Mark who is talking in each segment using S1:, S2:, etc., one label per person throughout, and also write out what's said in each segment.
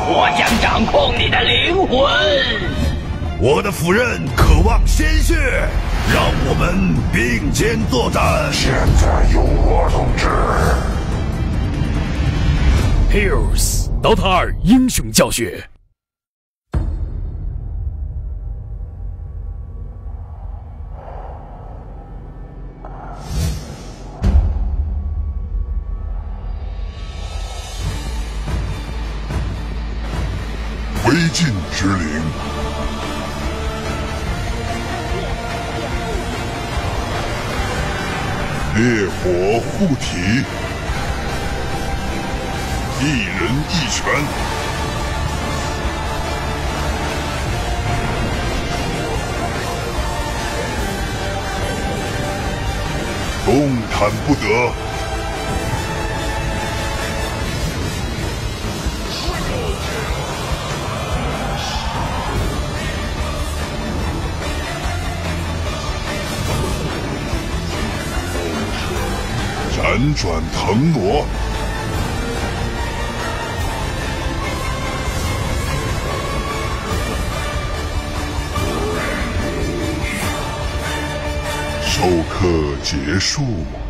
S1: 我将掌控你的灵魂。
S2: 我的夫人渴望鲜血，让我们并肩作战。
S3: 现在由我统治。
S4: Heroes DOTA2 英雄教学。
S3: 灰烬之灵，烈火护体，一人一拳，动弹不得。辗转腾挪，授课结束。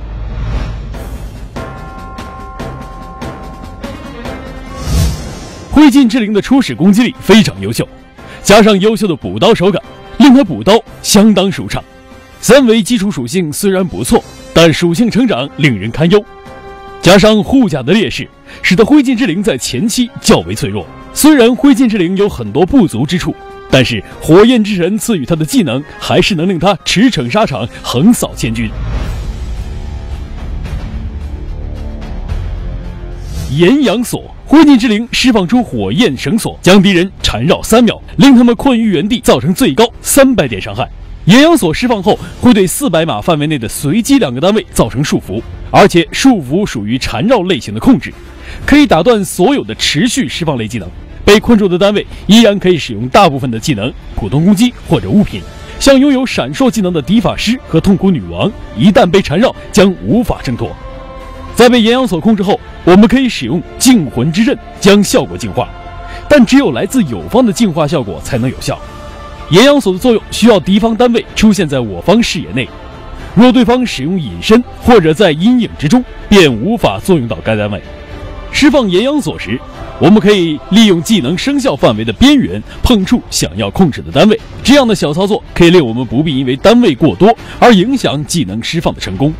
S4: 灰烬之灵的初始攻击力非常优秀，加上优秀的补刀手感，令它补刀相当舒畅。三维基础属性虽然不错，但属性成长令人堪忧，加上护甲的劣势，使得灰烬之灵在前期较为脆弱。虽然灰烬之灵有很多不足之处，但是火焰之神赐予他的技能还是能令他驰骋沙场，横扫千军。炎阳锁，灰烬之灵释放出火焰绳索，将敌人缠绕3秒，令他们困于原地，造成最高300点伤害。炎阳锁释放后，会对400码范围内的随机2个单位造成束缚，而且束缚属于缠绕类型的控制，可以打断所有的持续释放类技能。被困住的单位依然可以使用大部分的技能、普通攻击或者物品。像拥有闪烁技能的敌法师和痛苦女王，一旦被缠绕，将无法挣脱。在被炎阳锁控制后，我们可以使用净魂之刃将效果净化，但只有来自友方的净化效果才能有效。炎阳锁的作用需要敌方单位出现在我方视野内，若对方使用隐身或者在阴影之中，便无法作用到该单位。释放炎阳锁时，我们可以利用技能生效范围的边缘碰触想要控制的单位，这样的小操作可以令我们不必因为单位过多而影响技能释放的成功。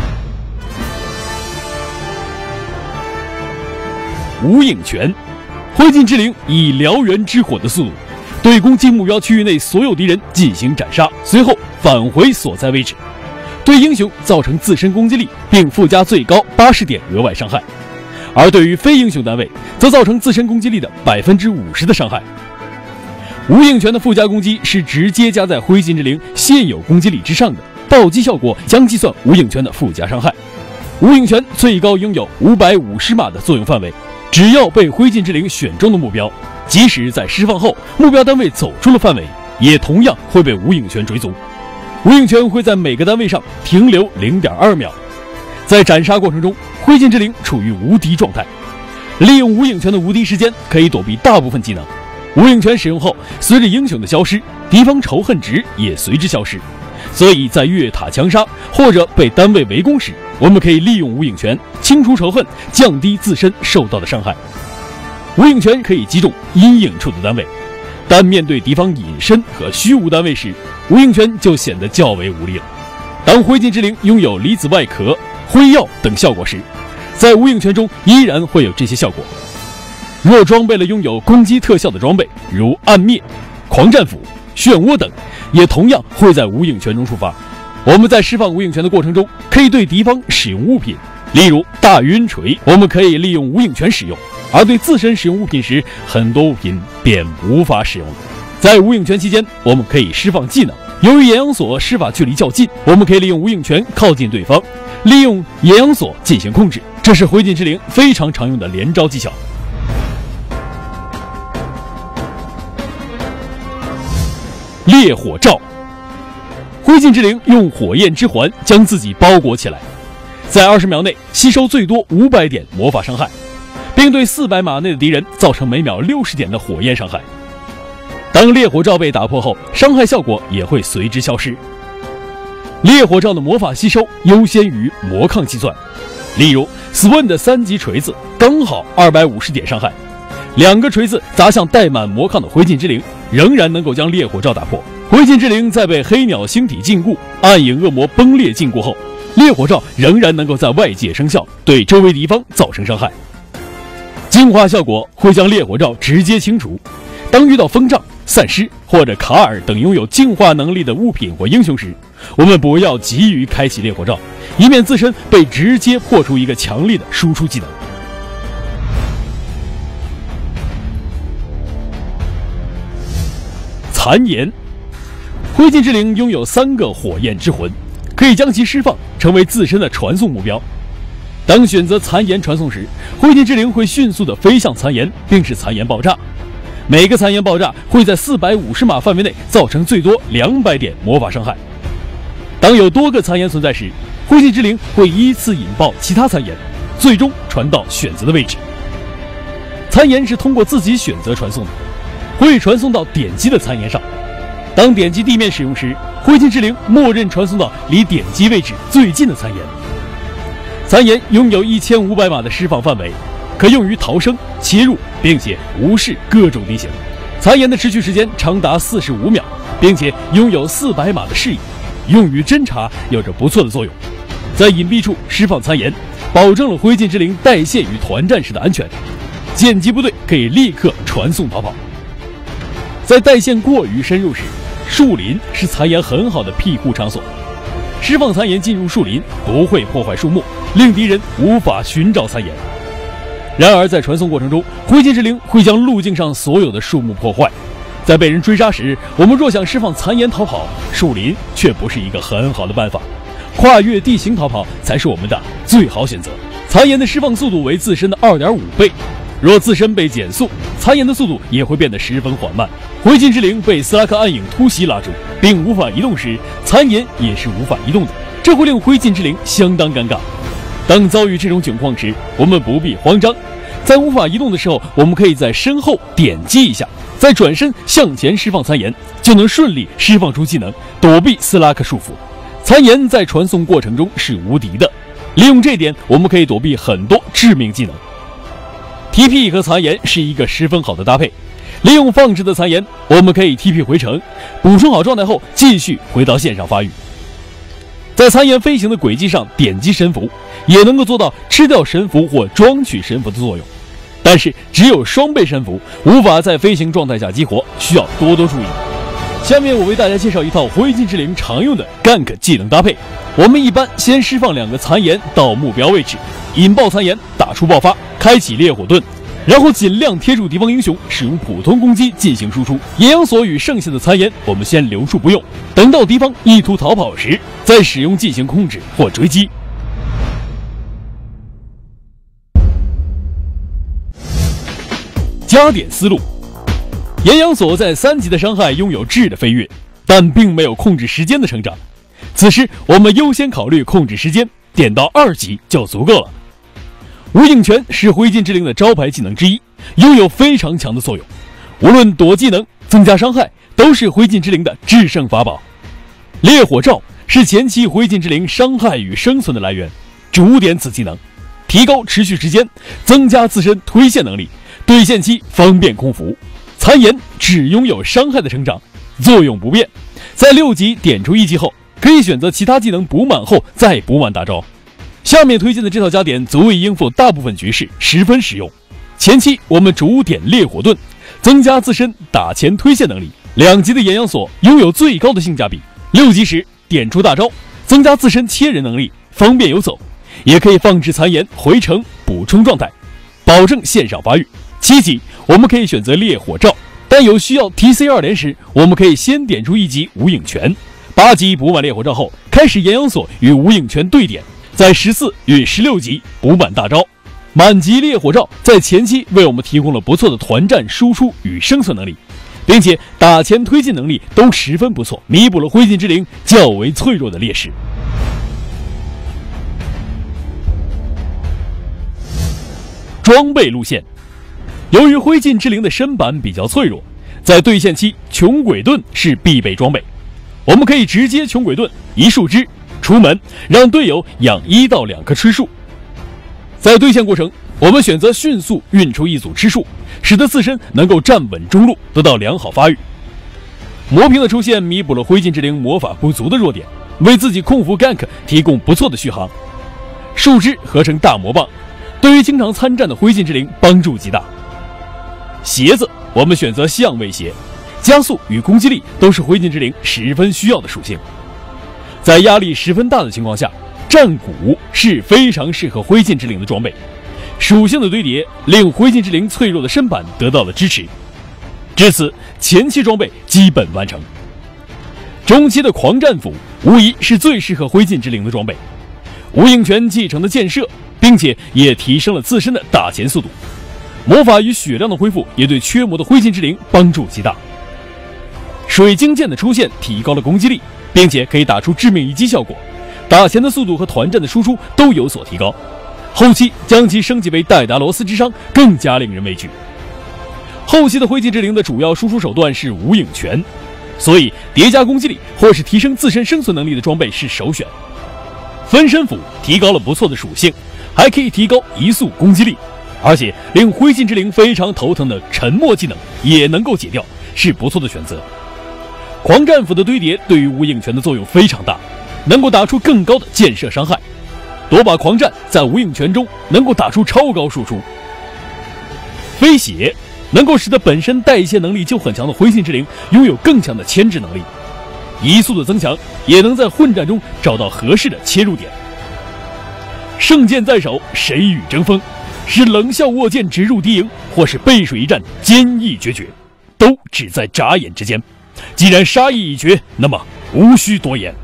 S4: 无影拳，灰烬之灵以燎原之火的速度对攻击目标区域内所有敌人进行斩杀，随后返回所在位置，对英雄造成自身攻击力，并附加最高80点额外伤害。而对于非英雄单位，则造成自身攻击力的50%的伤害。无影拳的附加攻击是直接加在灰烬之灵现有攻击力之上的，暴击效果将计算无影拳的附加伤害。无影拳最高拥有550码的作用范围，只要被灰烬之灵选中的目标，即使在释放后目标单位走出了范围，也同样会被无影拳追踪。无影拳会在每个单位上停留 0.2 秒，在斩杀过程中，灰烬之灵处于无敌状态。利用无影拳的无敌时间，可以躲避大部分技能。无影拳使用后，随着英雄的消失，敌方仇恨值也随之消失。所以在越塔强杀或者被单位围攻时，我们可以利用无影拳清除仇恨，降低自身受到的伤害。无影拳可以击中阴影处的单位，但面对敌方隐身和虚无单位时，无影拳就显得较为无力了。当灰烬之灵拥有离子外壳、辉耀等效果时，在无影拳中依然会有这些效果。若装备了拥有攻击特效的装备，如暗灭、狂战斧、漩涡等，也同样会在无影拳中触发。我们在释放无影拳的过程中，可以对敌方使用物品，例如大晕锤，我们可以利用无影拳使用；而对自身使用物品时，很多物品便无法使用了。在无影拳期间，我们可以释放技能。由于炎阳锁施法距离较近，我们可以利用无影拳靠近对方，利用炎阳锁进行控制，这是灰烬之灵非常常用的连招技巧。烈火罩，灰烬之灵用火焰之环将自己包裹起来，在20秒内吸收最多500点魔法伤害， 并对400码内的敌人造成每秒60点的火焰伤害。当烈火罩被打破后，伤害效果也会随之消失。烈火罩的魔法吸收优先于魔抗计算，例如 Swan 的3级锤子刚好250点伤害，2个锤子砸向带满魔抗的灰烬之灵，仍然能够将烈火罩打破。灰烬之灵在被黑鸟星体禁锢、暗影恶魔崩裂禁锢后，烈火罩仍然能够在外界生效，对周围敌方造成伤害。净化效果会将烈火罩直接清除。当遇到风杖、散尸或者卡尔等拥有净化能力的物品或英雄时，我们不要急于开启烈火罩，以免自身被直接破除一个强力的输出技能。残炎，灰烬之灵拥有3个火焰之魂，可以将其释放成为自身的传送目标。当选择残炎传送时，灰烬之灵会迅速地飞向残炎，并使残炎爆炸。每个残炎爆炸会在450码范围内造成最多200点魔法伤害。当有多个残炎存在时，灰烬之灵会依次引爆其他残炎，最终传到选择的位置。残炎是通过自己选择传送的，会传送到点击的残炎上。当点击地面使用时，灰烬之灵默认传送到离点击位置最近的残炎。残炎拥有1500码的释放范围，可用于逃生、切入，并且无视各种敌形。残炎的持续时间长达45秒，并且拥有400码的视野，用于侦察有着不错的作用。在隐蔽处释放残炎，保证了灰烬之灵带线与团战时的安全。剑击部队可以立刻传送逃跑。在带线过于深入时，树林是残炎很好的庇护场所。释放残炎进入树林不会破坏树木，令敌人无法寻找残炎。然而在传送过程中，灰烬之灵会将路径上所有的树木破坏。在被人追杀时，我们若想释放残炎逃跑，树林却不是一个很好的办法，跨越地形逃跑才是我们的最好选择。残炎的释放速度为自身的2.5倍，若自身被减速，残炎的速度也会变得十分缓慢。灰烬之灵被斯拉克暗影突袭拉住并无法移动时，残炎也是无法移动的，这会令灰烬之灵相当尴尬。当遭遇这种情况时，我们不必慌张，在无法移动的时候，我们可以在身后点击一下，再转身向前释放残炎，就能顺利释放出技能，躲避斯拉克束缚。残炎在传送过程中是无敌的，利用这点，我们可以躲避很多致命技能。TP 和残炎是一个十分好的搭配，利用放置的残炎，我们可以 TP 回城，补充好状态后继续回到线上发育。在残炎飞行的轨迹上点击神符，也能够做到吃掉神符或装取神符的作用，但是只有双倍神符，无法在飞行状态下激活，需要多多注意。下面我为大家介绍一套灰烬之灵常用的 gank 技能搭配。我们一般先释放2个残炎到目标位置，引爆残炎，打出爆发，开启烈火盾，然后尽量贴住敌方英雄，使用普通攻击进行输出。野羊索与剩下的残炎我们先留住不用，等到敌方意图逃跑时再使用进行控制或追击。加点思路，岩羊索在3级的伤害拥有质的飞跃，但并没有控制时间的成长。此时我们优先考虑控制时间，点到2级就足够了。无影拳是灰烬之灵的招牌技能之一，拥有非常强的作用，无论躲技能、增加伤害，都是灰烬之灵的制胜法宝。烈火罩是前期灰烬之灵伤害与生存的来源，主点此技能，提高持续时间，增加自身推线能力，对线期方便空服。残炎只拥有伤害的成长，作用不变，在6级点出1级后，可以选择其他技能补满后再补满大招。下面推荐的这套加点足以应付大部分局势，十分实用。前期我们主点烈火盾，增加自身打前推线能力。2级的岩羊索拥有最高的性价比，6级时点出大招，增加自身切人能力，方便游走，也可以放置残炎回城补充状态，保证线上发育。7级我们可以选择烈火罩，但有需要 TC2 连时，我们可以先点出1级无影拳。8级补满烈火罩后，开始岩羊索与无影拳对点，在14与16级补满大招。满级烈火罩在前期为我们提供了不错的团战输出与生存能力，并且打前推进能力都十分不错，弥补了灰烬之灵较为脆弱的劣势。 装备路线。由于灰烬之灵的身板比较脆弱，在对线期穷鬼盾是必备装备。我们可以直接穷鬼盾一树枝出门，让队友养1到2棵吃树。在对线过程，我们选择迅速运出一组吃树，使得自身能够站稳中路，得到良好发育。魔瓶的出现弥补了灰烬之灵魔法不足的弱点，为自己控服 gank 提供不错的续航。树枝合成大魔棒，对于经常参战的灰烬之灵帮助极大。鞋子我们选择相位鞋，加速与攻击力都是灰烬之灵十分需要的属性。在压力十分大的情况下，战鼓是非常适合灰烬之灵的装备。属性的堆叠令灰烬之灵脆弱的身板得到了支持，至此前期装备基本完成。中期的狂战斧无疑是最适合灰烬之灵的装备，无影拳继承的箭射，并且也提升了自身的打钱速度。魔法与血量的恢复也对缺魔的灰烬之灵帮助极大。水晶剑的出现提高了攻击力，并且可以打出致命一击效果，打钱的速度和团战的输出都有所提高。后期将其升级为戴达罗斯之殇，更加令人畏惧。后期的灰烬之灵的主要输出手段是无影拳，所以叠加攻击力或是提升自身生存能力的装备是首选。分身斧提高了不错的属性，还可以提高移速攻击力，而且令灰烬之灵非常头疼的沉默技能也能够解掉，是不错的选择。狂战斧的堆叠对于无影拳的作用非常大，能够打出更高的箭射伤害。夺把狂战在无影拳中能够打出超高输出。飞血能够使得本身代谢能力就很强的灰烬之灵拥有更强的牵制能力，移速的增强也能在混战中找到合适的切入点。圣剑在手，谁与争锋？是冷笑握剑直入敌营，或是背水一战坚毅决绝，都只在眨眼之间。既然杀意已决，那么无需多言。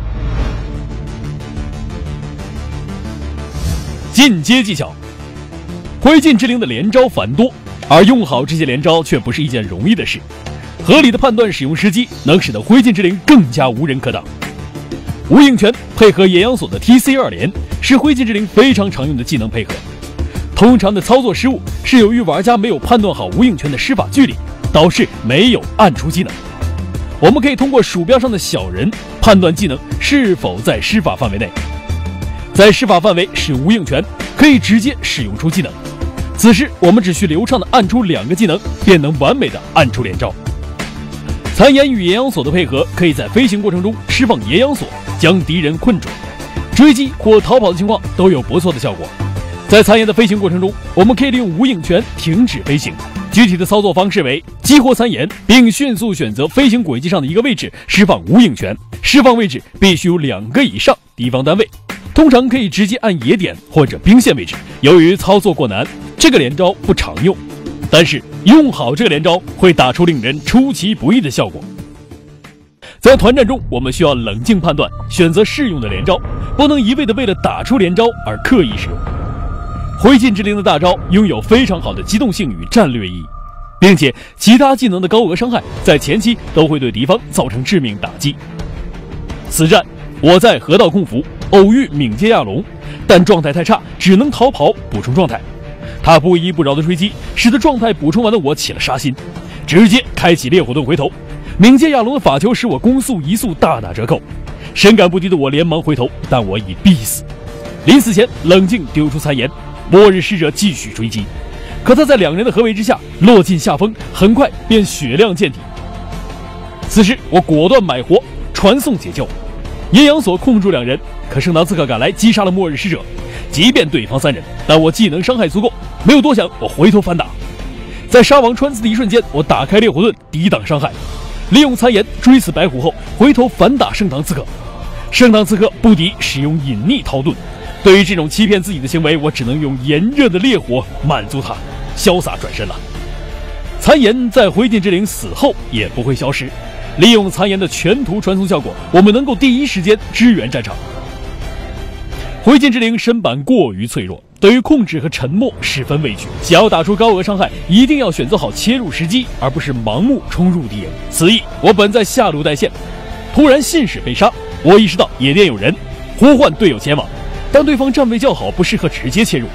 S4: 进阶技巧，灰烬之灵的连招繁多，而用好这些连招却不是一件容易的事。合理的判断使用时机，能使得灰烬之灵更加无人可挡。无影拳配合炎阳锁的 TC2 连，是灰烬之灵非常常用的技能配合。通常的操作失误是由于玩家没有判断好无影拳的施法距离，导致没有按出技能。我们可以通过鼠标上的小人判断技能是否在施法范围内。在施法范围使无影拳，可以直接使用出技能。此时我们只需流畅的按出2个技能，便能完美的按出连招。残炎与炎阳锁的配合，可以在飞行过程中释放炎阳锁，将敌人困住，追击或逃跑的情况都有不错的效果。在残炎的飞行过程中，我们可以利用无影拳停止飞行。具体的操作方式为激活残炎，并迅速选择飞行轨迹上的一个位置释放无影拳，释放位置必须有2个以上敌方单位，通常可以直接按野点或者兵线位置。由于操作过难，这个连招不常用，但是用好这个连招会打出令人出其不意的效果。在团战中，我们需要冷静判断，选择适用的连招，不能一味的为了打出连招而刻意使用。灰烬之灵的大招拥有非常好的机动性与战略意义，并且其他技能的高额伤害在前期都会对敌方造成致命打击。此战我在河道控服偶遇冥界亚龙，但状态太差，只能逃跑补充状态。他不依不饶的追击，使得状态补充完的我起了杀心，直接开启烈火盾回头。冥界亚龙的法球使我攻速移速大打折扣，深感不敌的我连忙回头，但我已必死。临死前冷静丢出残炎，末日使者继续追击，可他在2人的合围之下落进下风，很快便血量见底。此时我果断买活传送解救，阴阳锁控住2人，可圣堂刺客赶来击杀了末日使者。即便对方3人，但我技能伤害足够，没有多想，我回头反打。在杀王穿刺的一瞬间，我打开烈火盾抵挡伤害，利用残炎追死白虎后回头反打圣堂刺客。圣堂刺客不敌，使用隐匿逃遁。对于这种欺骗自己的行为，我只能用炎热的烈火满足他，潇洒转身了。残炎在灰烬之灵死后也不会消失，利用残炎的全图传送效果，我们能够第一时间支援战场。灰烬之灵身板过于脆弱，对于控制和沉默十分畏惧，想要打出高额伤害，一定要选择好切入时机，而不是盲目冲入敌营。此役我本在下路带线，突然信使被杀，我意识到野店有人，呼唤队友前往，但对方站位较好，不适合直接切入。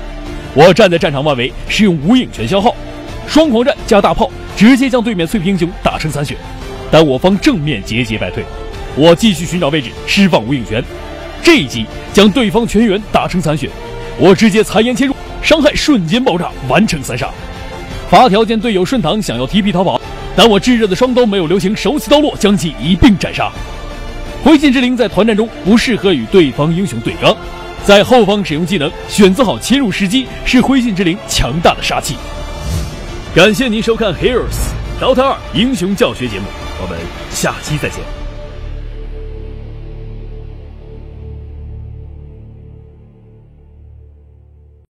S4: 我站在战场外围，使用无影拳消耗，双狂战加大炮，直接将对面脆皮英雄打成残血。但我方正面节节败退，我继续寻找位置，释放无影拳。这一击将对方全员打成残血，我直接残颜切入，伤害瞬间爆炸，完成3杀。发条见队友顺躺想要提皮逃跑，但我炙热的双刀没有留情，手起刀落，将其一并斩杀。灰烬之灵在团战中不适合与对方英雄对刚，在后方使用技能，选择好切入时机，是灰烬之灵强大的杀器。感谢您收看 Heroes DOTA2 英雄教学节目，我们下期再见。